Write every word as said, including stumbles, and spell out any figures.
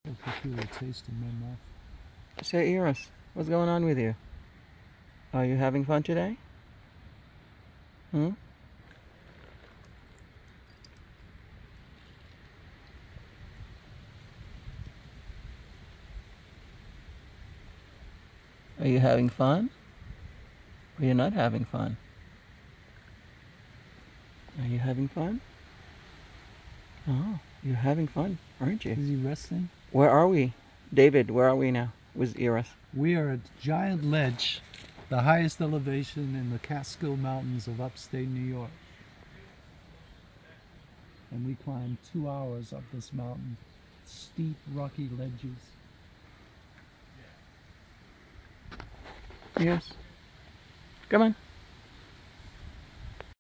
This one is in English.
A peculiar taste in my mouth. Say, Eros, what's going on with you? Are you having fun today? Hmm? Are you having fun? Or you're not having fun? Are you having fun? Oh, you're having fun, aren't you? Is he resting? Where are we? David, where are we now with Eros? We are at Giant Ledge, the highest elevation in the Catskill Mountains of upstate New York. And we climbed two hours up this mountain. Steep, rocky ledges. Yes. Come on.